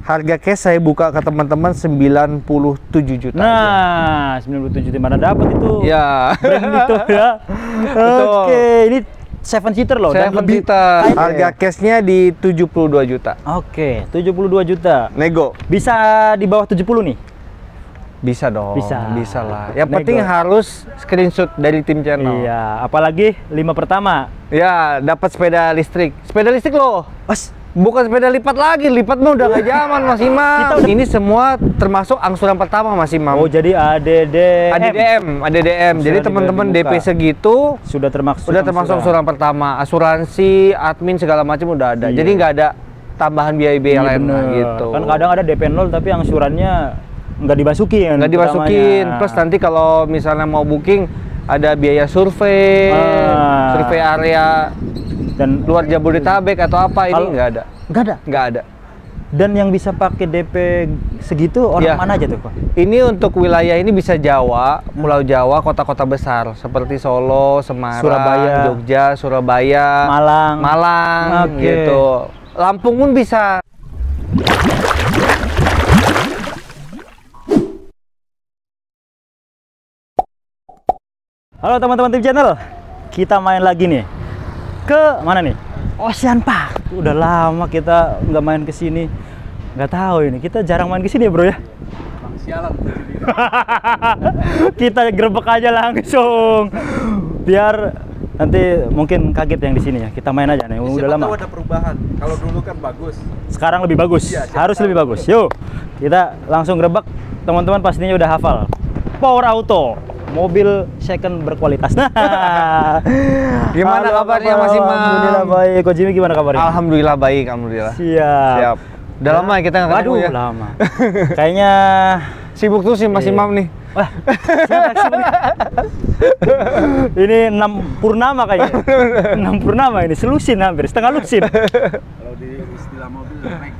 Harga cash saya buka ke teman-teman 97 juta. Nah, aja. 97 di mana dapat itu? Ya. Brand itu ya. Oke, ini 7 seater loh. 7 seater. Harga cashnya di 72 juta. Oke, 72 juta. Nego. Bisa di bawah 70 nih? Bisa dong. Bisa lah. Yang Nego. penting harus screenshot dari tim channel. Iya, apalagi 5 pertama. Ya, dapat sepeda listrik. Sepeda listrik loh. Bukan sepeda lipat lagi, lipat mah udah nggak zaman Mas Imam. Ini semua termasuk angsuran pertama Mas Imam. Oh, jadi ADDM. Jadi teman-teman DP segitu sudah termasuk angsuran pertama. Asuransi, admin segala macam udah ada. Iya. Jadi nggak ada tambahan biaya-biaya lain gitu. Kan kadang ada DP 0 tapi angsurannya nggak dimasukin. Nggak dimasukin. Plus nanti kalau misalnya mau booking ada biaya survei, survei area dan luar Jabodetabek atau apa, ini nggak ada. Nggak ada. Dan yang bisa pakai DP segitu orang mana aja tuh Pak? Ini untuk wilayah ini bisa Jawa, Pulau Jawa, kota-kota besar seperti Solo, Semarang, Surabaya, Jogja, Surabaya, Malang, gitu. Lampung pun bisa. Halo teman-teman tim channel, kita main lagi nih. Ke mana nih? Ocean Park. Udah lama kita nggak main ke sini. Nggak tahu ini, kita jarang main ke sini ya bro ya. Sialan. Kita gerebek aja langsung. Biar nanti mungkin kaget yang di sini ya. Kita main aja nih. Udah lama. Ada perubahan. Kalau dulu kan bagus. Sekarang lebih bagus. Iya, harus lebih bagus. Yuk, kita langsung gerebek. Teman-teman pastinya udah hafal. Power Auto. Mobil second berkualitas. Nah, gimana kabarnya Mas Imam? Alhamdulillah baik. Ko Jimmy gimana kabarnya? Alhamdulillah baik, alhamdulillah. Siap. Udah lama kita nggak ketemu ya? Lama. Kayaknya sibuk tuh sih Mas Imam nih. Wah, sibuk. Ini 6 purnama kayaknya. 6 purnama ini, selusin hampir, setengah lusin. Kalau di istilah mobil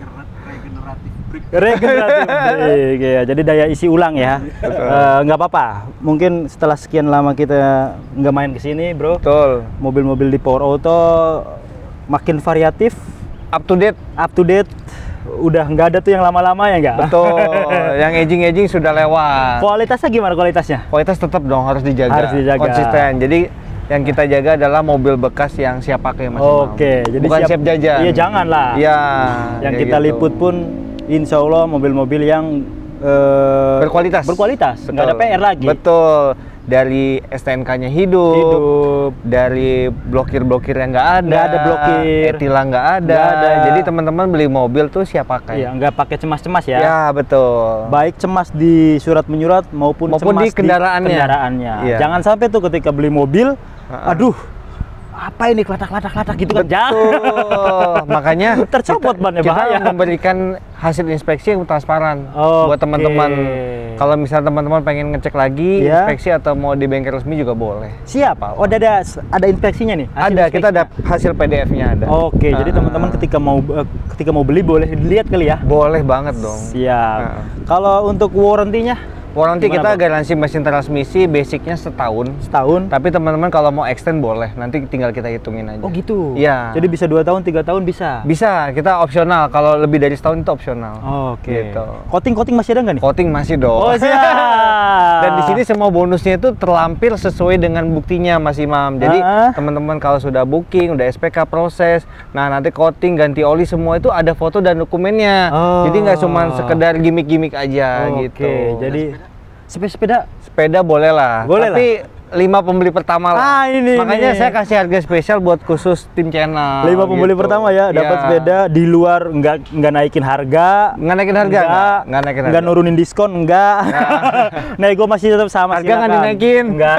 regeneratif brake ya, jadi daya isi ulang ya. Nggak apa-apa, mungkin setelah sekian lama kita nggak main ke sini bro. Betul. Mobil-mobil di Power Auto makin variatif, up to date. Udah nggak ada tuh yang lama-lama ya nggak? Betul. Yang aging sudah lewat. Kualitasnya gimana kualitasnya? Kualitas tetap dong harus dijaga. Harus dijaga. Konsisten. Jadi yang kita jaga adalah mobil bekas yang siap pakai Mas Imam. Oke, jadi bukan siap jajan. Iya jangan lah. Iya. Yang kita gitu. liput pun insya Allah mobil-mobil yang berkualitas. Nggak ada PR lagi. Betul. Dari STNK-nya hidup, dari blokir yang nggak ada blokir, etilang nggak ada. Jadi teman-teman beli mobil tuh siap pakai. Iya, nggak pakai cemas-cemas ya. Ya betul. Baik cemas di surat menyurat maupun cemas di kendaraannya. Iya. Jangan sampai tuh ketika beli mobil, aduh, apa ini klatak gitu kan? Jangan. Makanya tercopot bannya bahaya. Kita memberikan hasil inspeksi yang transparan buat teman-teman. Kalau misalnya teman-teman pengen ngecek lagi inspeksi atau mau di bengkel resmi juga boleh. Siapa? Oh, ada inspeksinya nih. Ada, kita ada hasil PDF-nya ada. Oke, jadi teman-teman ketika mau beli boleh dilihat kali ya? Boleh banget dong. Siap. Kalau untuk warranty-nya? Warranty kita garansi mesin transmisi basicnya setahun. Tapi teman-teman kalau mau extend boleh, nanti tinggal kita hitungin aja. Oh gitu? Iya. Jadi bisa 2 tahun, 3 tahun bisa? Bisa, kita opsional. Kalau lebih dari setahun itu opsional. Oke. Gitu. Coating masih ada nggak nih? Coating masih dong. Oh siap. Dan di sini semua bonusnya itu terlampir sesuai dengan buktinya Mas Imam. Jadi teman-teman kalau sudah booking, udah SPK proses, nah nanti coating, ganti oli semua itu ada foto dan dokumennya. Jadi nggak cuma sekedar gimmick-gimmick aja gitu. Oke, jadi sepeda boleh lah. Tapi 5 pembeli pertama lah. Makanya saya kasih harga spesial buat khusus tim channel. 5 pembeli pertama ya, dapat sepeda di luar nggak naikin harga. Nggak nurunin diskon, nggak. Nego masih tetap sama. Harga nggak dinaikin. Nggak.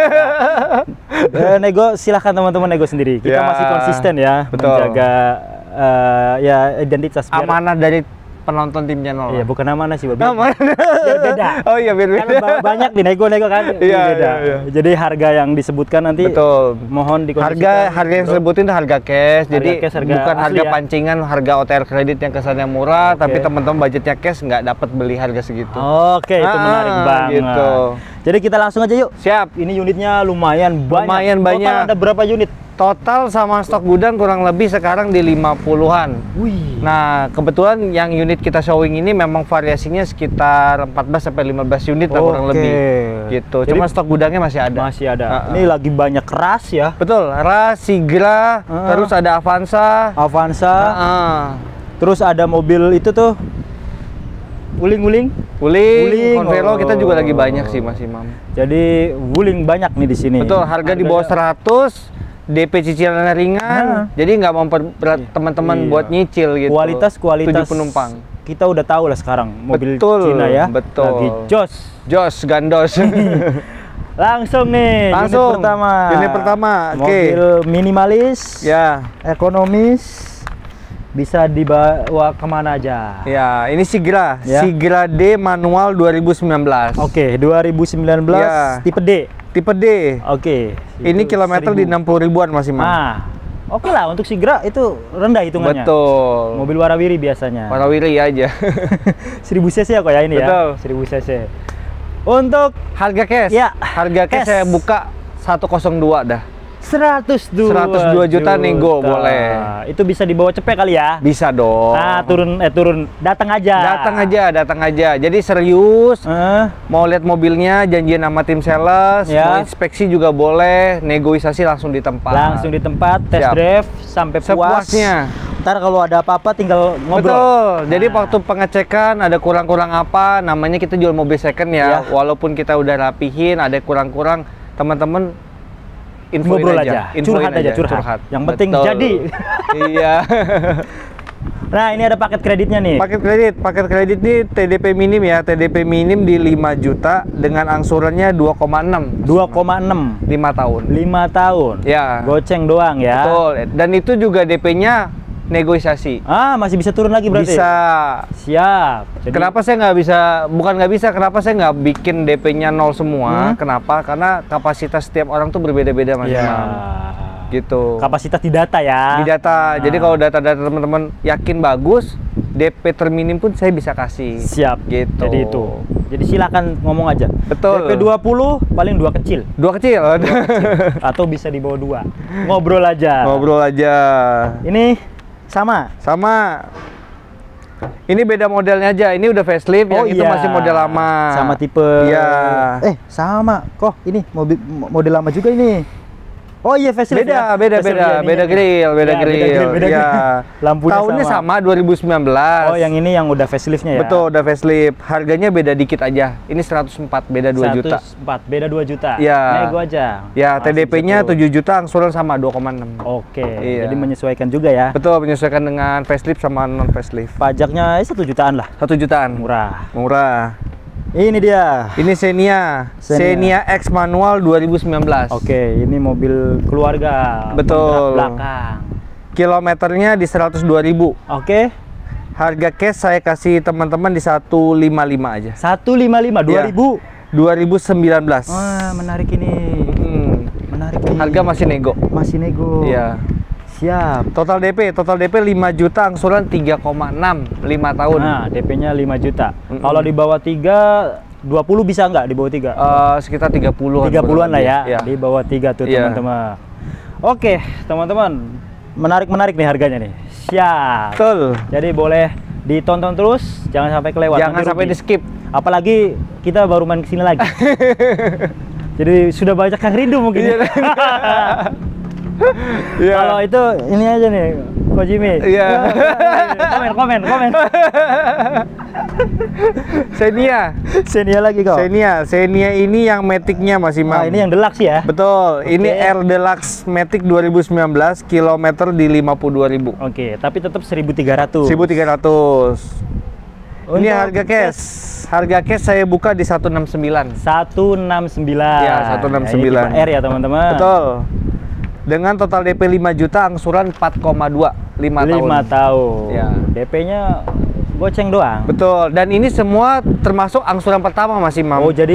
Nego silahkan teman-teman nego sendiri. Kita masih konsisten ya. Betul. Menjaga identitas. Amanah dari penonton tim channel. Iya, bukan amanah sih, biar beda. Oh iya, biar beda. Kan banyak di nego kan. Iya. Jadi harga yang disebutkan nanti mohon dikonsisten. Harga yang disebutin itu harga cash. Jadi bukan harga pancingan, harga OTR kredit yang kesannya murah, tapi teman-teman budgetnya cash nggak dapat beli harga segitu. Oke, itu menarik banget. Gitu. Jadi kita langsung aja yuk. Siap. Ini unitnya lumayan banyak. Lumayan banyak. Total ada berapa unit? Total sama stok gudang kurang lebih sekarang di 50-an. Wih. Nah, kebetulan yang unit kita showing ini memang variasinya sekitar 14 sampai 15 unit lah kurang lebih. Gitu. Jadi, cuma stok gudangnya masih ada. Masih ada. Ini lagi banyak ras ya. Betul, Ras, Sigra, terus ada Avanza. Terus ada mobil itu tuh Wuling, Convelo kita juga lagi banyak sih Mas Imam. Jadi Wuling banyak nih di sini. Betul, harga di bawah 100, DP cicilan ringan. Jadi nggak memperberat teman-teman buat nyicil gitu. Kualitas 7 penumpang. Kita udah tahu lah sekarang mobil betul, Cina ya. Betul. Lagi jos gandos. Langsung nih, langsung unit pertama. Mobil minimalis, ya, ekonomis, bisa dibawa kemana aja. Ya, ini Sigra, ya. Sigra D manual 2019. Oke, 2019 ya. tipe D. Tipe D. Oke. Ini kilometer 1000. Di 60 ribuan masih Mas. Oke lah, untuk Sigra itu rendah hitungannya. Betul. Mobil warawiri biasanya. Warawiri aja. 1000 cc ya kok ya ini. Betul. Ya. 1000 cc. Untuk harga cash. Ya. Harga cash saya buka 102 dah. 102 juta nego boleh. Itu bisa dibawa cepet kali ya? Bisa dong. Nah, turun datang aja. Datang aja. Jadi serius. Mau lihat mobilnya, janjian sama tim sales, mau inspeksi juga boleh, negosiasi langsung di tempat. Langsung di tempat, test drive sampai puas. Sepuasnya. Ntar kalau ada apa-apa tinggal ngobrol. Betul. Jadi waktu pengecekan ada kurang-kurang apa, namanya kita jual mobil second ya. Walaupun kita udah rapihin, ada kurang-kurang, teman-teman ngobrol aja, curhat. Yang penting jadi. Iya. Nah, ini ada paket kreditnya nih. Paket kredit ini TDP minim ya. TDP minim di 5 juta dengan angsurannya 2,6. 2,6. 5 tahun. 5 tahun. Ya. Goceng doang ya. Betul. Dan itu juga DP-nya negosiasi. Masih bisa turun lagi berarti? Bisa. Siap. Jadi, kenapa saya nggak bisa, bukan nggak bisa, kenapa saya nggak bikin DP-nya 0 semua? Kenapa? Karena kapasitas setiap orang tuh berbeda-beda Mas Imam. Gitu. Kapasitas di data ya? Di data. Jadi kalau data-data teman-teman yakin bagus, DP terminim pun saya bisa kasih. Siap. Gitu. Jadi itu. Jadi silakan ngomong aja. Betul. DP 20 paling 2 kecil. 2 kecil. Atau bisa di bawah 2. Ngobrol aja. Ini sama. Ini beda modelnya aja. Ini udah facelift, yang itu masih model lama. Sama tipe. Iya. Sama. Kok ini model lama juga ini. Oh iya, facelift. Beda grill. Ya. Lampunya tahunnya sama 2019. Oh, yang ini yang udah faceliftnya ya. Betul, udah facelift. Harganya beda dikit aja. Ini 104, beda 2 juta. 104, beda 2 juta. Ya. Nego aja. Ya, TDP-nya 7 juta, angsuran sama 2,6. Oke. Iya. Jadi menyesuaikan juga ya. Betul, menyesuaikan dengan facelift sama non facelift. Pajaknya 1 jutaan lah. 1 jutaan. Murah. Ini dia. Ini Xenia X manual 2019. Oke, ini mobil keluarga. Betul. Belakang. Kilometernya di 102.000. Oke. Harga cash saya kasih teman-teman di 155 aja. 155 2000. 2019. Wah, menarik ini. Menarik ini. Harga masih nego. Iya. Siap. Total DP 5 juta, angsuran 3,6, 5 tahun. Nah, DP-nya 5 juta. Kalau di bawah 3, 20 bisa nggak di bawah 3? Sekitar 30-an. 30-an lah ya. Di bawah 3 tuh teman-teman. Oke, teman-teman. Menarik nih harganya nih. Siap. Betul. Jadi boleh ditonton terus, jangan sampai kelewat. Jangan sampai di-skip. Apalagi kita baru main kesini lagi. Jadi sudah banyak yang rindu mungkin. Kalau itu ini aja nih, Kojimi. Iya. Komen. Xenia lagi kok. Xenia ini yang Matic-nya Mas Imam. Ini yang Deluxe ya? Betul. Ini R Deluxe Matic 2019, kilometer di 52.000. Oke, tapi tetap 1.300. 1.300. Ini harga cash. Harga cash saya buka di 169. 169. Ya, 169. R ya, teman-teman. Betul. Dengan total DP 5 juta, angsuran 4,2, 5 tahun. Ya. DP-nya goceng doang. Betul. Dan ini semua termasuk angsuran pertama Mas Imam. Oh, jadi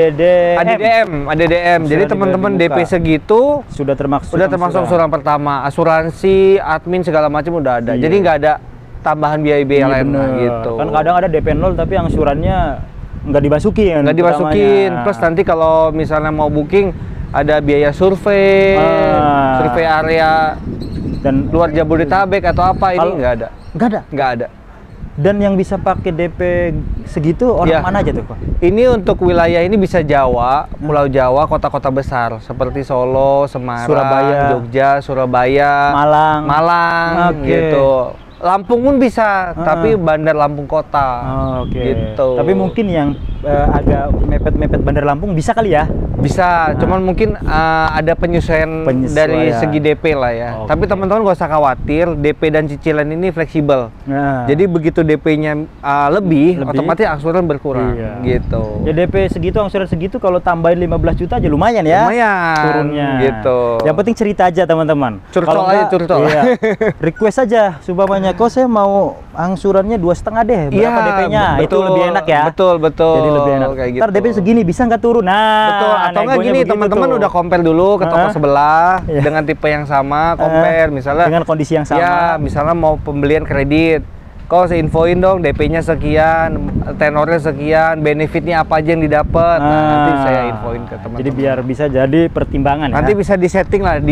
ADDM. Jadi teman-teman DP segitu sudah termasuk angsuran pertama. Asuransi, admin segala macam udah ada. Jadi nggak ada tambahan biaya-biaya lain gitu. Kan kadang ada DP 0 tapi angsurannya nggak dimasukin. Plus nanti kalau misalnya mau booking ada biaya survei, survei area dan luar Jabodetabek atau apa, ini nggak ada. Nggak ada. Dan yang bisa pakai DP segitu orang mana aja tuh, Pak? Ini untuk wilayah ini bisa Jawa, Pulau Jawa, kota-kota besar seperti Solo, Semarang, Surabaya, Jogja, Surabaya, Malang, gitu. Lampung pun bisa, tapi bandar Lampung kota. Gitu. Tapi mungkin yang agak mepet-mepet bandar Lampung bisa kali ya? Bisa, cuman mungkin ada penyesuaian dari segi DP lah ya. Tapi teman-teman gak usah khawatir, DP dan cicilan ini fleksibel. Jadi begitu DP-nya lebih, otomatis angsuran berkurang. Gitu. Ya DP segitu, angsuran segitu, kalau tambahin 15 juta aja lumayan ya? Lumayan. Turunnya. Gitu. Yang penting cerita aja teman-teman. Curcol aja, curcol. Iya. Request aja, supaya kok saya mau angsurannya 2,5 deh, berapa DP-nya? Itu lebih enak ya? Betul. Jadi lebih enak. Kayak gitu. Ntar DP segini bisa nggak turun? Betul. Atau nggak gini, teman-teman udah compare dulu ke toko sebelah dengan tipe yang sama, compare misalnya dengan kondisi yang sama. Ya, misalnya mau pembelian kredit. Kok saya infoin dong DP-nya sekian, tenornya sekian, benefitnya apa aja yang didapat. Nanti saya infoin ke teman-teman. Jadi biar bisa jadi pertimbangan. Nanti bisa disetting lah,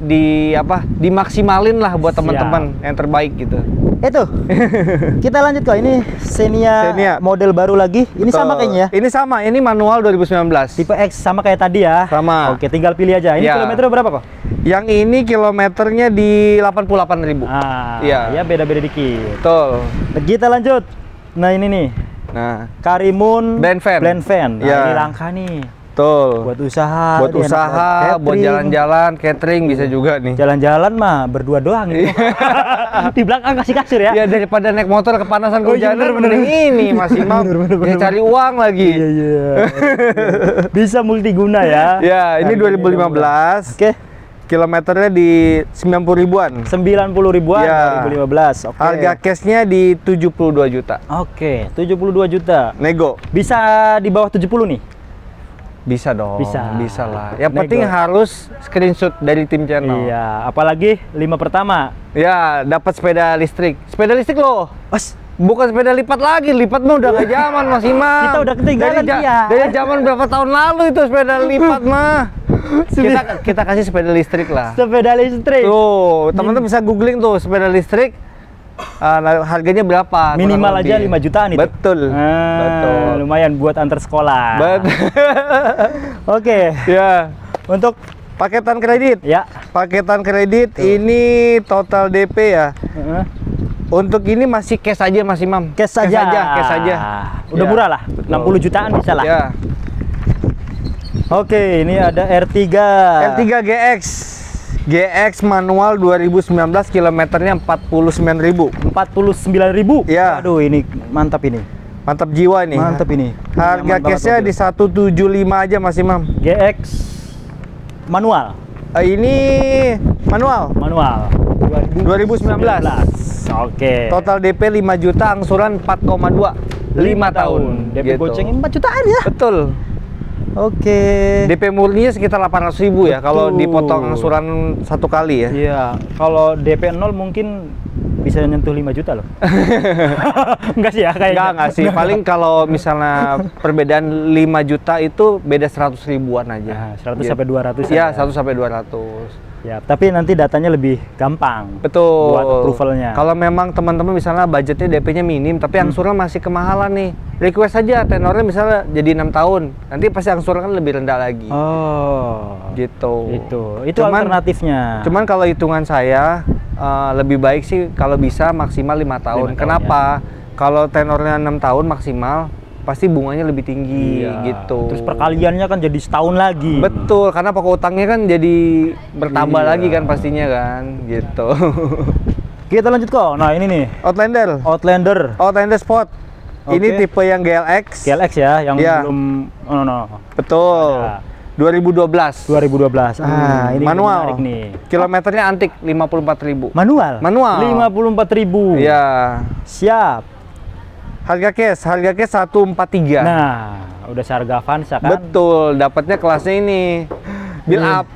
dimaksimalin lah buat teman-teman yang terbaik gitu. Itu. Kita lanjut kok. Ini Xenia model baru lagi. Ini sama kayaknya ya? Ini sama, ini manual 2019. Tipe X sama kayak tadi ya? Sama. Oke, tinggal pilih aja. Ini kilometernya berapa kok? Yang ini kilometernya di 88.000. Ya beda-beda dikit. Betul. Kita lanjut. Nah ini nih. Nah, Karimun Blend Van. Nah, ini langka nih. Betul. Buat usaha. Buat jalan-jalan, catering bisa juga nih. Jalan-jalan mah berdua doang gitu. Di belakang kasih kasur ya. Ya daripada naik motor kepanasan kehujanan, mending ini masih mau cari uang lagi. Iya. Bisa multiguna ya. Ya, ini 2015. Oke. Kilometernya di 90 ribuan. 90 ribuan ya. 2015. Oke. Harga cashnya di 72 juta. Oke, 72 juta. Nego. Bisa di bawah 70 nih? Bisa dong. Bisa lah. Yang penting harus screenshot dari tim channel. Iya, apalagi 5 pertama. Ya, dapat sepeda listrik. Sepeda listrik loh. Bukan sepeda lipat lagi, lipat mah udah gak zaman Mas Imam. Kita udah ketinggalan dari zaman berapa tahun lalu itu sepeda lipat mah. Kita kasih sepeda listrik lah. Sepeda listrik. Tuh, teman-teman bisa googling tuh sepeda listrik. Harganya berapa? Minimal aja 5 jutaan itu. Betul. Betul. Lumayan buat antar sekolah. Oke. Ya. Untuk paketan kredit. Ya. Paketan kredit ini total DP ya. Untuk ini masih cash aja Mas Imam. Cash aja. Udah murah lah. 60 jutaan bisa lah. Ya. Oke, ini ada R3 GX. GX manual 2019, kilometernya 49.000. 49.000? Ya. Aduh, ini mantap ini. Mantap jiwa ini. Mantap ini. Harga cashnya di 175 aja Mas Imam. GX manual. Ini manual. 2019. Oke. Total DP 5 juta, angsuran 4,2. 5 tahun. DP gitu. goceng 4 jutaan ya? Betul. Oke. DP murninya sekitar 800.000 ya kalau dipotong angsuran satu kali ya. Iya. Kalau DP 0 mungkin bisa nyentuh 5 juta loh. Enggak sih ya kayaknya. Enggak sih. Paling kalau misalnya perbedaan 5 juta itu beda 100 ribuan aja. 100 sampai 200 ya. 100 sampai 200. Ya, tapi nanti datanya lebih gampang. Betul. Buat approvalnya. Kalau memang teman-teman misalnya budgetnya DP-nya minim, tapi angsuran masih kemahalan nih, request aja tenornya misalnya jadi 6 tahun, nanti pasti angsuran kan lebih rendah lagi. Gitu. Itu alternatifnya. Cuman kalau hitungan saya lebih baik sih kalau bisa maksimal 5 tahun. Kenapa? Kalau tenornya 6 tahun maksimal, pasti bunganya lebih tinggi gitu. Terus perkaliannya kan jadi setahun lagi. Betul, karena pokok utangnya kan jadi bertambah lagi kan pastinya kan, gitu. Kita lanjut kok. Nah ini nih. Outlander Sport. Ini tipe yang GLX. GLX ya, yang belum. Betul. 2012. Ini manual. Nih. Kilometernya antik 54.000. Manual. 54.000. Ya. Siap. Harga cash 143. Nah, udah seharga Avanza kan? Betul, dapatnya kelasnya ini. Build up.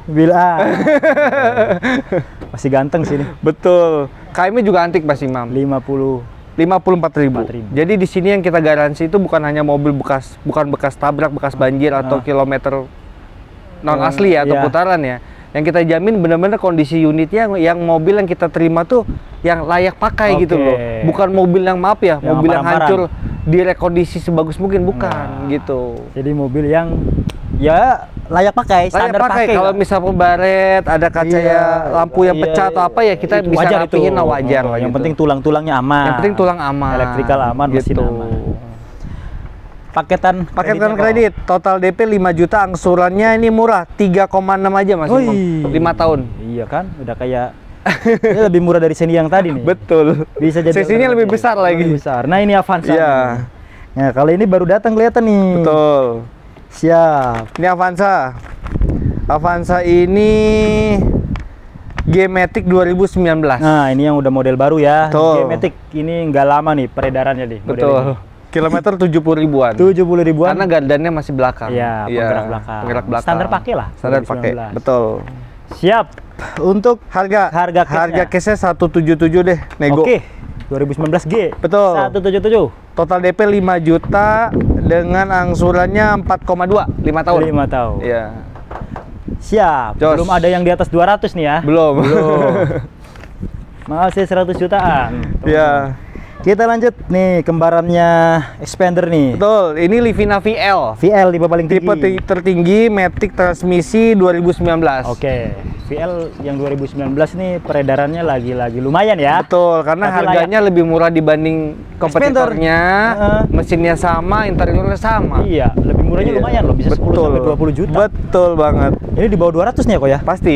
Masih ganteng sih ini. Betul. KM-nya juga antik Mas Imam. 54.000. Jadi di sini yang kita garansi itu bukan hanya mobil bekas, bukan bekas tabrak, bekas banjir atau kilometer non asli ya, atau putaran ya. Yang kita jamin benar-benar kondisi unitnya, yang mobil yang kita terima tuh yang layak pakai gitu loh. Bukan mobil yang maaf ya, yang mobil yang hancur direkondisi sebagus mungkin, bukan gitu. Jadi mobil yang ya layak pakai, standar pakai. Kalau misal pembaret, ada kaca ya, lampu yang pecah atau apa ya, kita bisa rapihin, wajar lah. Yang penting tulang-tulangnya aman. Yang penting tulang aman. Elektrikal aman, mesin aman. Paketan kredit, total DP 5 juta, angsurannya ini murah, 3,6 aja Mas. 5 tahun. Iya kan, udah kayak ini lebih murah dari Xenia yang tadi nih. Betul. Bisa jadi sesinya lebih besar lagi. Lebih besar. Nah, ini Avanza. Iya. Nah, kalau ini baru datang kelihatan nih. Betul. Siap. Ini Avanza. Avanza ini G-Matic 2019. Nah, ini yang udah model baru ya. Betul. G-Matic ini nggak lama nih peredarannya nih. Betul. Kilometer 70 ribuan. 70 ribuan. Karena gardannya masih belakang. Iya, penggerak belakang. Penggerak belakang. Standar pakai lah. Standar pakai. Betul. Siap. Untuk harga case-nya 177 deh, nego. Oke. 2019 G. Betul. 177. Total DP 5 juta dengan angsurannya 4,2, 5 tahun. 5 tahun. Iya. Siap. Jos. Belum ada yang di atas 200 nih ya. Belum. Masih 100 jutaan. Iya. Kita lanjut nih, kembarannya Expander nih. Betul, ini Livina VL. VL tipe paling tinggi. Tipe tertinggi, Matic transmisi 2019. Oke. VL yang 2019 nih peredarannya lagi lumayan ya. Betul, karena tapi harganya lebih murah dibanding kompetitornya. Mesinnya sama, interiornya sama. Iya, lebih murahnya lumayan loh, bisa 10 sampai 20 juta. Betul banget. Ini di bawah 200 nih ya kok ya? Pasti.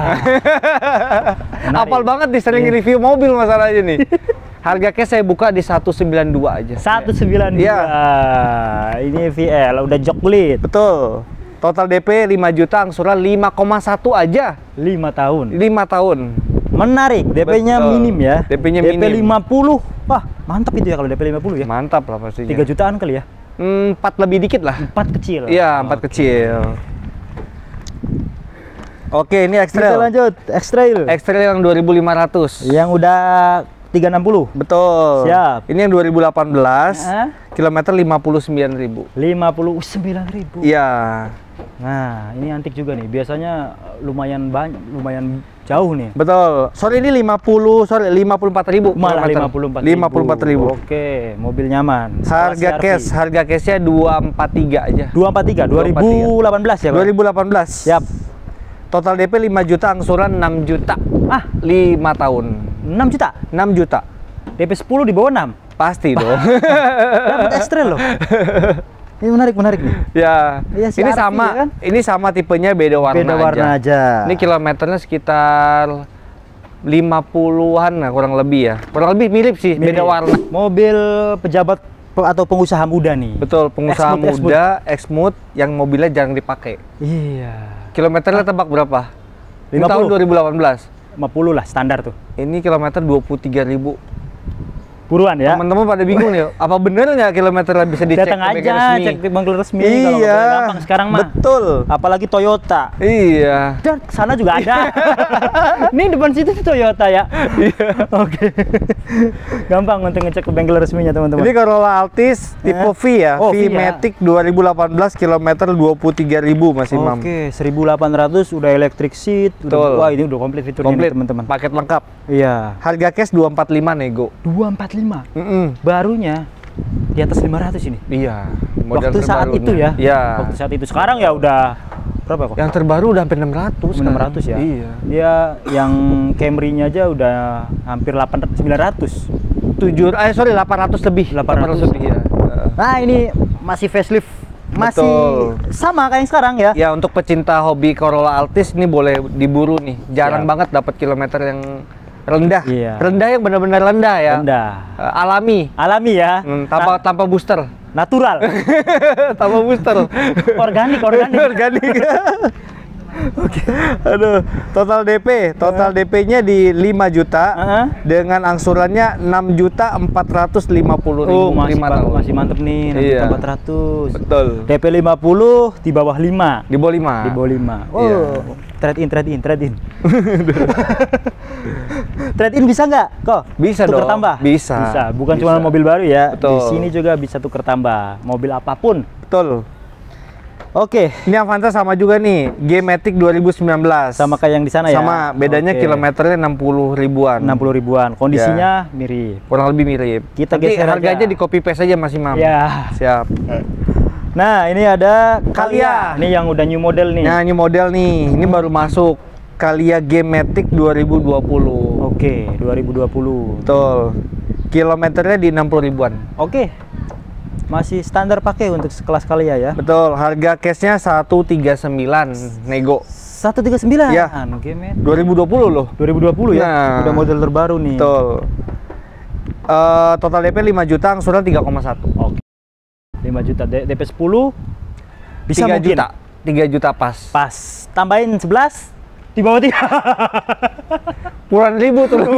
Apal banget nih, sering review mobil masalahnya nih. Harga cash saya buka di 192 aja. 192. Iya. Ini VL udah jok lid. Betul. Total DP 5 juta, angsuran 5,1 aja. 5 tahun. 5 tahun. Menarik, DP-nya minim ya. DP-nya DP minim. 50. Wah, mantap itu ya kalau DP 50 ya. Mantap lah pastinya. 3 jutaan kali ya. 4 lebih dikit lah. 4 kecil. Iya, 4 kecil. Oke, ini X-Trail. Kita lanjut, X-Trail. X-Trail yang 2500. Yang udah 360. Betul. Siap. Ini yang 2018. Kilometer 59.000. 59.000. Iya. Nah, ini antik juga nih. Biasanya lumayan banyak, lumayan jauh nih. Betul. Sorry, ini 54.000. Malah 54.000. 54.000. Oke, mobil nyaman. Harga cash-nya 243 aja. 243, 2018 ya, Pak? 2018. Siap. Total DP 5 juta, angsuran 6 juta. 5 tahun. 6 juta? 6 juta. DP 10 di bawah 6? Pasti dong. Dapat X-Trail loh. Ini menarik nih. Ya, si ini RV, sama, ya kan? Ini sama tipenya, beda warna aja. Ini kilometernya sekitar 50-an lah kurang lebih ya. Kurang lebih mirip sih, beda warna. Mobil pejabat atau pengusaha muda nih. Betul, pengusaha muda, X-Mood yang mobilnya jarang dipakai. Iya. Kilometernya tebak berapa? 50. Tahun 2018. 50 lah standar tuh. Ini kilometer 23.000. Buruan ya. Teman-teman pada bingung nih, apa bener nggak kilometernya bisa dicek datang ke bengkel aja, resmi? cek di bengkel resmi. Iya. Kalau gampang sekarang mah. Betul. Apalagi Toyota. Iya. Dan sana juga ada. Ini depan situ Toyota ya. Iya. Oke. Gampang untuk ngecek ke bengkel resminya teman-teman. Ini Corolla Altis tipe V ya. V-Matic 2018, kilometer 23.000 masih Mam. Oke, 1.800 udah electric seat. Betul. Wah, ini udah komplit fiturnya teman-teman. Paket lengkap. Iya. Harga cash 245 nego. 245. Barunya di atas 500 ini. Iya. Waktu saat itu ya. Iya. Waktu saat itu. Sekarang ya udah berapa kok? Yang terbaru udah hampir 600. 600 ya. Iya. Dia yang Camry-nya aja udah hampir 900. 800 lebih. 800 lebih ya. Nah, ini masih facelift. Masih sama kayak yang sekarang ya. Ya, untuk pecinta hobi Corolla Altis ini boleh diburu nih. Jarang banget dapat kilometer yang rendah. Iya. Rendah yang benar-benar rendah ya. Rendah. Alami. Alami ya. Tanpa booster. Natural. Tanpa booster. Organik. Oke. Aduh, total DP-nya di 5 juta dengan angsurannya 6.450.000. Oh, masih mantep nih, 6.400. Betul. DP 50 di bawah 5. Di bawah 5. Di bawah 5. Oh. Iya. Trade in. Trade in bisa nggak? Kok? Bisa tuker dong. tambah? Bisa. Bukan cuma mobil baru ya. Betul. Di sini juga bisa tuker tambah. Mobil apapun. Betul. Oke. Ini Avanza sama juga nih, G-Matic 2019. Sama kayak yang di sana ya? Sama, bedanya kilometernya 60 ribuan. 60 ribuan. Kondisinya mirip. Kurang lebih mirip. Kita nanti geser harganya aja. di copy paste aja Mas Imam. Ya. Siap. Nah, ini ada Calya. Ini yang udah new model nih. Nah, ini model nih. Ini baru masuk. Calya G-Matic 2020. Oke, 2020. Betul. Kilometernya di 60 ribuan. Oke. Masih standar pakai untuk sekelas Calya ya. Betul. Harga cashnya 139 nego. 139. Ya. Oke, men. 2020 loh. 2020 ya. Nah. Udah model terbaru nih. Betul. Total DP 5 juta, angsuran 3,1. Oke. 5 juta DP 10 bisa 3 mungkin. juta. 3 juta pas. Pas. Tambahin 11 di bawah 3. Puluhan ribu tuh.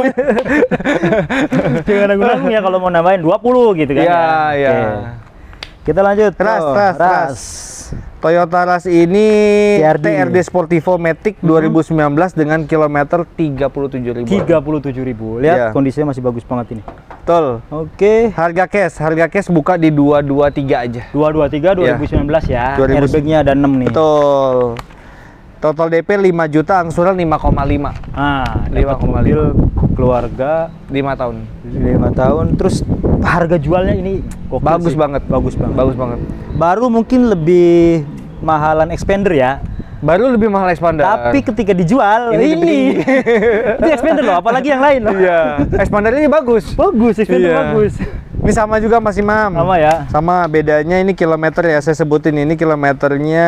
Jangan nanggung-nanggung ya kalau mau nambahin 20 gitu kan. Iya, iya. Oke. Kita lanjut. Ras. Toyota Rush ini TRD Sportivo Matic 2019 dengan kilometer 37.000. 37.000. Lihat Iya. kondisinya masih bagus banget ini. Betul. Oke. Harga cash buka di 223 aja. 223 2019 ya. 2000. Airbagnya ada 6 nih. Betul. Total DP 5 juta, angsuran 5,5. Ah, 5,5. mobil keluarga 5 tahun. 5 tahun. Terus harga jualnya ini gokil Bagus sih. banget. Bagus banget. Bagus banget. Baru mungkin lebih mahalan Expander ya. Baru lebih mahal Expander. Tapi ketika dijual Ini ini itu Expander loh, apalagi yang lain loh. Iya. Expander ini bagus. Bagus, Expander Iya. bagus. Ini sama juga Mas Imam. Sama ya. Sama, bedanya ini kilometer ya, saya sebutin ini kilometernya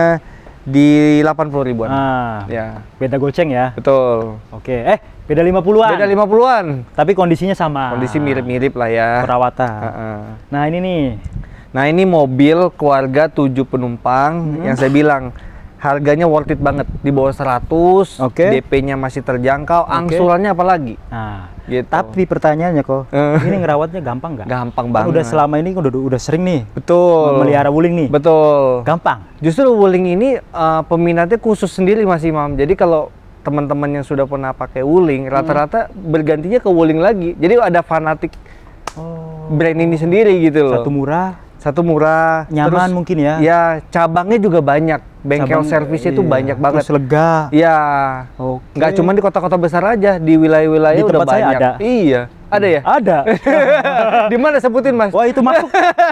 di 80 ribuan. Ah, Ya, beda goceng ya. betul. Oke, beda 50-an. Beda 50-an. Tapi kondisinya sama. Kondisi mirip-mirip lah ya. Perawatan. Heeh. Nah, ini nih. Nah, ini mobil keluarga 7 penumpang yang saya bilang harganya worth it banget, di bawah 100, Oke. DP-nya masih terjangkau, angsurannya apalagi. Nah, Gitu. tapi pertanyaannya kok, ini ngerawatnya gampang nggak? Gampang Kan banget. udah selama ini udah sering nih Betul. melihara wuling nih. Betul. Gampang. Justru wuling ini peminatnya khusus sendiri Mas Imam. Jadi kalau teman-teman yang sudah pernah pakai wuling, rata-rata bergantinya ke wuling lagi. Jadi ada fanatik brand ini sendiri gitu loh. Satu murah, nyaman terus, mungkin ya. Ya, cabangnya juga banyak. Bengkel servisnya itu banyak banget. Terus lega. Iya. Oke. Nggak cuma di kota-kota besar aja, di wilayah-wilayah Di udah tempat saya banyak. ada. Iya. Ada ya? Ada. Di mana sebutin, Mas? Wah, itu masuk.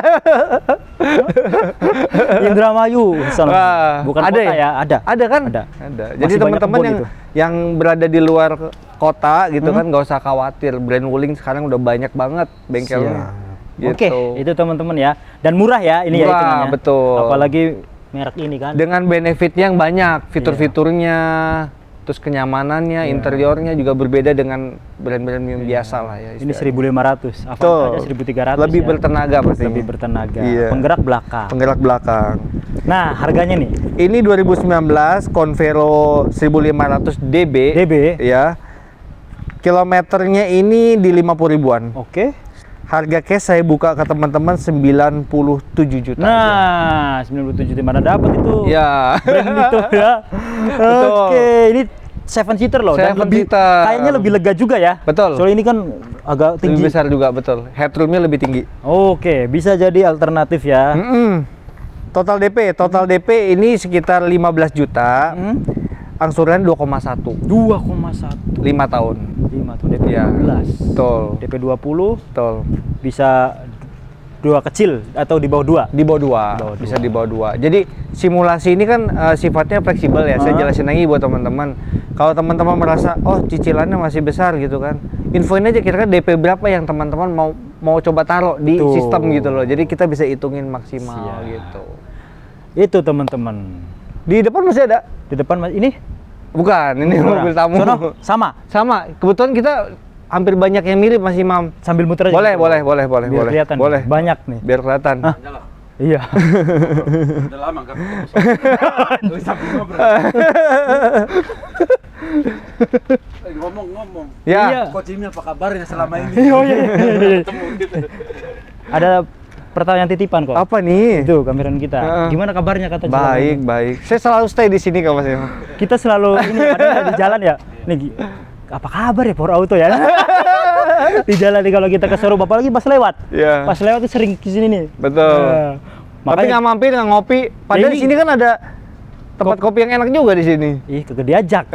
Indramayu. Wah, Bukan ada kota ya? Ada. Ada kan? Ada. Jadi Masih banyak teman-teman kebun yang berada di luar kota gitu kan nggak usah khawatir. Brand wuling sekarang udah banyak banget bengkelnya. Gitu. Oke, itu teman-teman ya. Dan murah ya ini ya Murah, hitungannya. betul. Apalagi merek ini kan. Dengan benefitnya yang banyak, fitur-fiturnya, terus kenyamanannya, interiornya juga berbeda dengan brand-brand yang biasa lah ya. Ini istilahnya. 1.500, Avanza Betul. aja 1.300 Lebih ya. bertenaga pastinya. Lebih bertenaga. Iya. Penggerak belakang. Penggerak belakang. Nah, harganya nih. Ini 2019 Convero 1500 DB. Ya. Kilometernya ini di 50 ribuan. Oke. Harga cash saya buka ke teman-teman 97 juta. Nah, 97 di mana dapat itu? Ya. Brand itu ya. Betul. Oke, ini 7 seater loh. Dan Seven lebih, seater. kayaknya lebih lega juga ya. Betul. Soalnya ini kan agak tinggi. Lebih besar juga, betul. Headroomnya lebih tinggi. Oke, bisa jadi alternatif ya. Total DP ini sekitar 15 juta. Angsuran 2,1. 2,1. 5 tahun. 5 tuh DP Ya. 12. Betul. DP 20 Betul. bisa 2 kecil atau di bawah 2. Di bawah 2. Bisa di bawah 2. Jadi simulasi ini kan sifatnya fleksibel ya. Saya jelasin lagi buat teman-teman. Kalau teman-teman merasa oh cicilannya masih besar gitu kan. Infoin aja kira-kira DP berapa yang teman-teman mau coba taruh di sistem gitu loh. Jadi kita bisa hitungin maksimal gitu. Itu teman-teman. Di depan masih ada? Di depan ini? Bukan, ini mobil tamu. Sono, sama. Sama. Kebetulan kita hampir banyak yang mirip Mas Imam. Sambil muter aja. Boleh. Biar kelihatan. Boleh. Banyak nih. Biar kelihatan. Iya. Udah lama nggak ketemu. Sambil ngobrol. Ngomong-ngomong. Ya. Coach Jimmy apa kabarnya selama ini? Ketemu gitu. Ada pertanyaan titipan kok. Apa nih? Itu kameran kita. Gimana kabarnya kata Baik, baik. Saya selalu stay di sini Kak Mas Imam. Kita selalu ini kadang di jalan ya. Nih apa kabar ya Power Auto ya? Di jalan nih kalau kita ke showroom apalagi pas lewat. Iya. Pas lewat tuh sering ke sini nih. Betul. Tapi nggak mampir, nggak ngopi. Padahal di sini kan ada tempat kopi yang enak juga di sini. Ih, kagak diajak.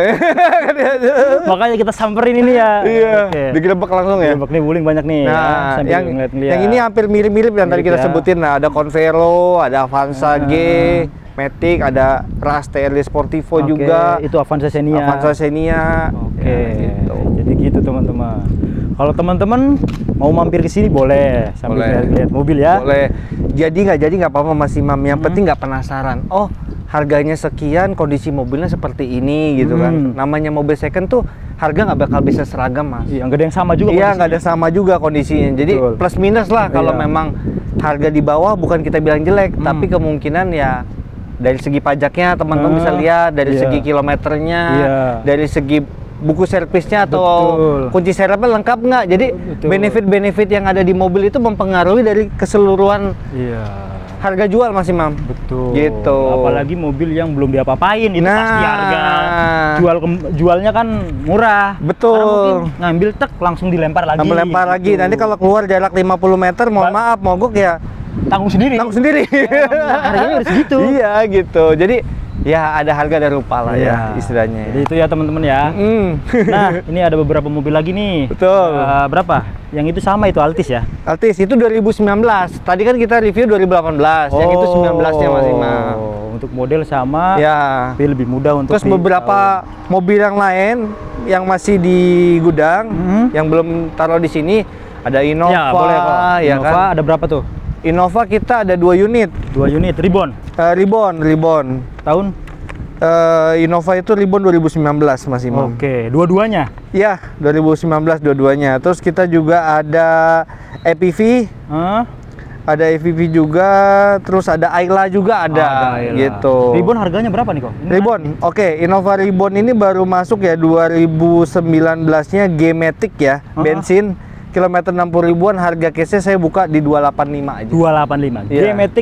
Makanya kita samperin ini ya. Iya. Digerebek langsung ya. Digerebek nih, wuling banyak nih. Nah, ya, yang ini hampir mirip-mirip yang tadi kita sebutin. Nah, ada Convero, ada Avanza G, Matic, ada Ras TRD Sportivo juga. Itu Avanza Xenia. Avanza Xenia. Oke. Ya, gitu. Jadi gitu teman-teman. Kalau teman-teman mau mampir ke sini boleh sambil lihat mobil ya. Boleh. Jadi nggak apa-apa Mas Imam. Yang penting nggak penasaran. Oh, harganya sekian, kondisi mobilnya seperti ini gitu kan. Namanya mobil second tuh harga nggak bakal bisa seragam Mas. Iya, nggak ada yang sama juga. Iya, nggak ada sama juga kondisinya. Jadi plus minus lah kalau memang harga di bawah, bukan kita bilang jelek, tapi kemungkinan ya dari segi pajaknya teman-teman bisa lihat, dari segi kilometernya, dari segi buku servisnya atau kunci serepnya lengkap nggak. Jadi benefit-benefit yang ada di mobil itu mempengaruhi dari keseluruhan harga jual Mas Imam. Betul. Gitu. Apalagi mobil yang belum diapa-apain itu pasti harga jualnya kan murah. Betul. Karena mungkin ngambil tek langsung dilempar lagi. Dilempar lagi. Nanti kalau keluar jarak 50 meter, mohon maaf mogok ya tanggung sendiri. Harganya harus gitu. Iya gitu. Jadi ya ada harga ada rupa lah ya istilahnya. Jadi itu ya teman-teman ya. Nah, ini ada beberapa mobil lagi nih. Betul. Berapa? Yang itu sama itu Altis ya? Altis itu 2019. Tadi kan kita review 2018. Yang itu 19-nya Mas Imam. Untuk model sama. Ya. Tapi lebih mudah untuk. Terus beberapa mobil yang lain yang masih di gudang, yang belum taruh di sini, ada Innova. Ya, boleh kok. Ya Innova kan? ada berapa tuh? Innova kita ada 2 unit. 2 unit, Ribbon? Ribbon. Tahun? Innova itu Ribbon 2019 Mas Imam. Oke, dua-duanya? Iya, 2019 dua-duanya. Terus kita juga ada EPV. Ada EPV juga, terus ada Ayla juga ada, gitu. Ribbon harganya berapa nih kok? Ribbon, Innova Ribbon ini baru masuk ya 2019-nya G-Matic ya, bensin. Kilometer 60 ribuan, harga case-nya saya buka di 285 aja. 285. G-Matic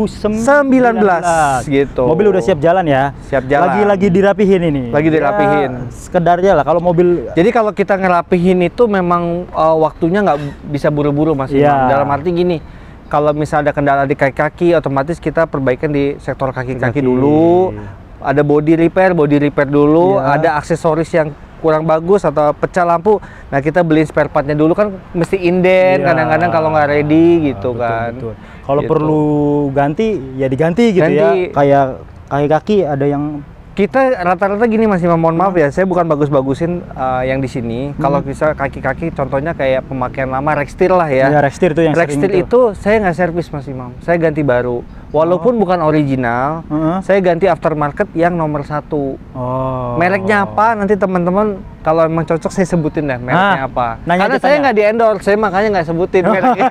2019 gitu. Mobil udah siap jalan ya. Siap jalan. Lagi dirapihin ini. Lagi dirapihin. Sekedarnya lah kalau mobil. Jadi kalau kita ngerapihin itu memang waktunya nggak bisa buru-buru Mas. Dalam arti gini, kalau misalnya ada kendala di kaki-kaki, otomatis kita perbaikan di sektor kaki-kaki dulu. Ada body repair dulu. Ada aksesoris yang kurang bagus atau pecah lampu, nah kita beli spare partnya dulu kan mesti inden kadang-kadang kalau nggak ready gitu kan. Kalau perlu ganti ya diganti gitu ya. Kayak kaki-kaki ada yang kita rata-rata gini Mas Imam, mohon maaf ya, saya bukan bagus-bagusin yang di sini. Kalau bisa kaki-kaki, contohnya kayak pemakaian lama Rextil lah ya. Ya Rextil itu yang Rextil itu saya nggak servis Mas Imam, saya ganti baru. Walaupun bukan original, saya ganti aftermarket yang nomor 1. Mereknya apa? Nanti teman-teman kalau emang cocok saya sebutin deh mereknya apa. Karena saya nggak di endorse, saya makanya nggak sebutin mereknya.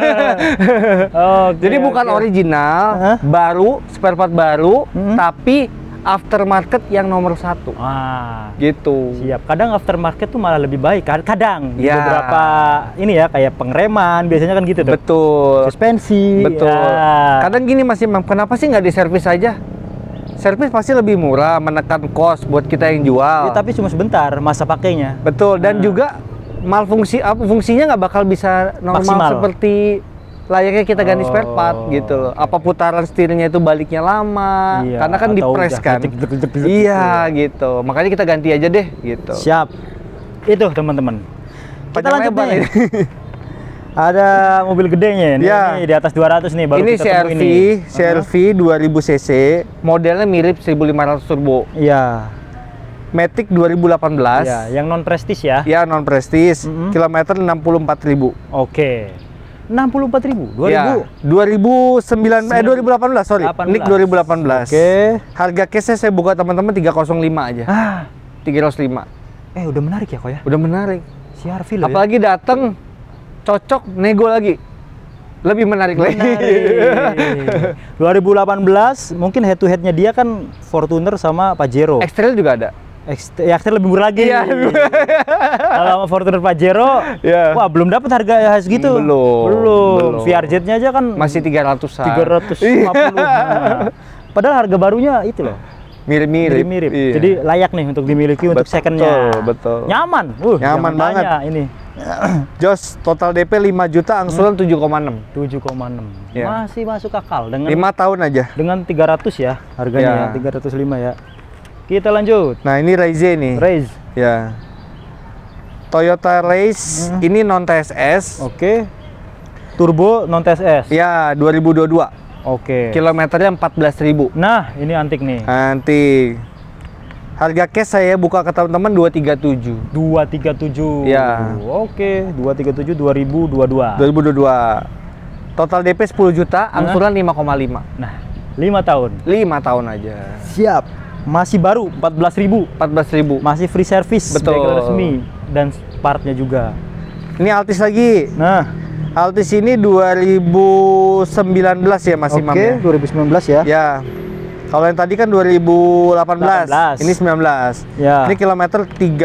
Jadi bukan original, baru, spare part baru, tapi aftermarket yang nomor 1. Gitu. Siap. Kadang aftermarket tuh malah lebih baik. Kadang beberapa ini ya kayak pengereman biasanya kan gitu. Betul. Suspensi. Betul. Kadang gini Mas Imam, kenapa sih nggak diservis aja? Servis pasti lebih murah, menekan cost buat kita yang jual. Tapi cuma sebentar masa pakainya. Betul. Dan juga fungsinya nggak bakal bisa normal maksimal seperti layaknya kita ganti spare part gitu loh. Apa putaran setirnya itu baliknya lama, karena kan dipres kan. Iya gitu. Makanya kita ganti aja deh gitu. Siap. Itu teman-teman. Kita lanjut nih. Ada mobil gedenya ini di atas 200 nih baru ini kita CR-V, CR-V 2000 cc, modelnya mirip 1500 turbo. Iya. Matic 2018. Ya, yang non prestige ya. Ya, non prestige. Kilometer 64.000. Oke. 64.000. 2018 sorry. Nick 2018. Harga case-nya saya buka teman-teman 305 aja. 305. Udah menarik ya kok ya? Udah menarik. CR-V loh. Apalagi datang cocok nego lagi. Lebih menarik lagi. 2018 mungkin head to head-nya dia kan Fortuner sama Pajero. X-Trail juga ada. X-Trail lebih murah lagi. Kalau Fortuner Pajero, wah belum dapat harga segitu. Belum. VRZ-nya aja kan masih 300-an. 350. Padahal harga barunya itu loh. Mirip-mirip. Jadi layak nih untuk dimiliki untuk second-nya. Betul. Nyaman. Nyaman banget. Ini Jos, total DP 5 juta, angsuran 7,6. 7,6. Ya. Masih masuk akal dengan 5 tahun aja. dengan 300 ya harganya ya. 305 ya. Kita lanjut. Nah, ini Raize nih. Raize. Ya. Toyota Raize ini non TSS. Oke. Turbo non TSS. Ya, 2022. Oke. Kilometernya 14.000. Nah, ini antik nih. Antik. Harga cash saya buka ke teman-teman 237. 237. Ya. Oke, 237 2022. 2022. Total DP 10 juta, angsuran 5,5. Nah, 5 tahun. 5 tahun aja. Siap. Masih baru 14.000. 14.000. Masih free service. Betul. Bengkel resmi dan partnya juga. Ini Altis lagi. Nah, Altis ini 2019 ya Mas Imam ya. 2019 ya. Ya. Kalau yang tadi kan 2018, 18. ini 19. Ya. Ini kilometer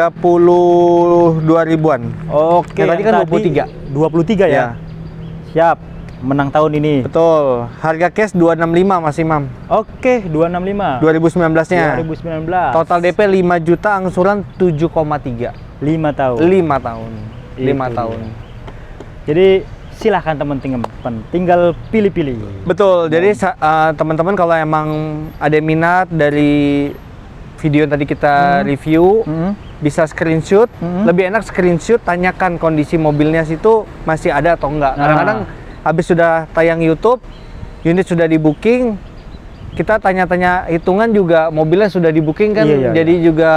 32 ribuan. Oke. Yang tadi kan 23. 23 ya. Ya. Siap. Menang tahun ini. Betul. Harga cash 265 Mas Imam. Oke, 265. 2019-nya. 2019. Total DP 5 juta, angsuran 7,3. 5 tahun. 5 tahun. 5 Itu tahun. dia. Jadi silahkan teman-teman tinggal pilih-pilih. Betul. Jadi teman-teman kalau emang ada minat dari video yang tadi kita review, bisa screenshot. Lebih enak screenshot, tanyakan kondisi mobilnya situ masih ada atau enggak. Kadang-kadang habis sudah tayang YouTube, unit sudah di booking, kita tanya-tanya hitungan juga mobilnya sudah di booking kan, jadi juga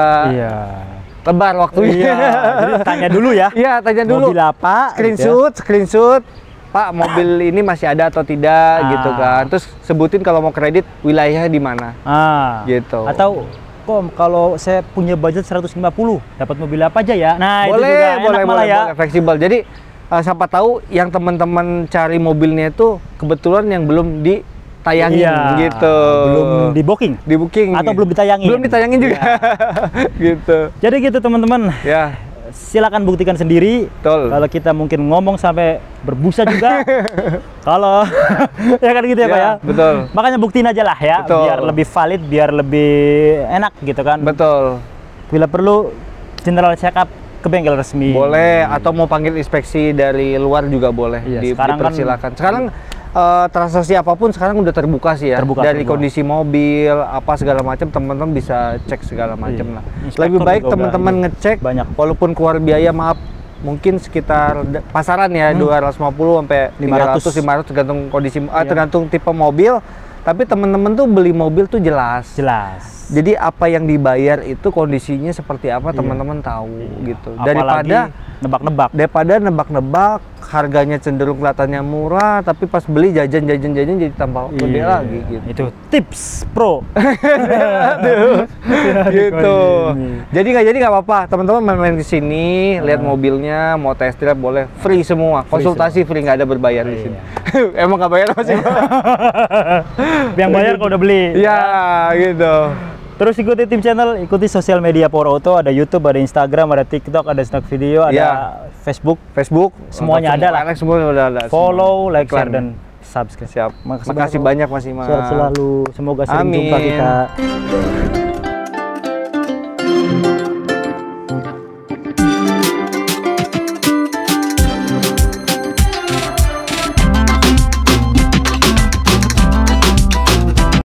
lebar waktunya. Iya, jadi tanya dulu ya. Iya, tanya dulu. Mobil apa? Screenshot. Pak, mobil ini masih ada atau tidak gitu kan. Terus sebutin kalau mau kredit wilayahnya di mana. Gitu. Atau kok kalau saya punya budget 150, dapat mobil apa aja ya? Nah, boleh, itu juga enak malah ya. boleh, fleksibel. Jadi siapa tahu yang teman-teman cari mobilnya itu kebetulan yang belum ditayangin gitu. Belum di booking. Di booking. Atau belum ditayangin. Belum ditayangin juga. Gitu. Jadi gitu teman-teman. Ya. Silakan buktikan sendiri. Betul. Kalau kita mungkin ngomong sampai berbusa juga. Kalau ya kan gitu ya, Pak ya. Betul. Makanya buktiin aja lah ya, Betul. biar lebih valid, biar lebih enak gitu kan. Betul. Bila perlu general check up ke bengkel resmi. Boleh, atau mau panggil inspeksi dari luar juga boleh. Sekarang dipersilakan. Sekarang transaksi apapun sekarang udah terbuka sih ya. Dari kondisi mobil apa segala macam, teman-teman bisa cek segala macam lah. Lebih baik teman-teman ngecek banyak, walaupun keluar biaya, maaf, mungkin sekitar pasaran ya 250 sampai 500 tergantung kondisi, tergantung tipe mobil. Tapi teman-teman tuh beli mobil tuh jelas. Jadi apa yang dibayar itu kondisinya seperti apa teman-teman tahu gitu. Daripada nebak-nebak, harganya cenderung kelihatannya murah, tapi pas beli jajan jadi tambah gede lagi gitu. Itu tips pro. Gitu. Jadi nggak apa-apa, teman-teman main-main ke sini, lihat mobilnya, mau test drive boleh, free semua, konsultasi free, nggak ada berbayar di sini. Emang nggak bayar masih? Yang bayar kalau udah beli. Iya, gitu. Terus ikuti Tim Channel, ikuti sosial media Power Auto, ada YouTube, ada Instagram, ada TikTok, ada Snack Video, ada Facebook, semuanya ada lah. Semuanya udah ada. Follow, like, share, dan subscribe. Siap. Makasih banyak Mas Imam. Sehat selalu. Semoga sering jumpa kita.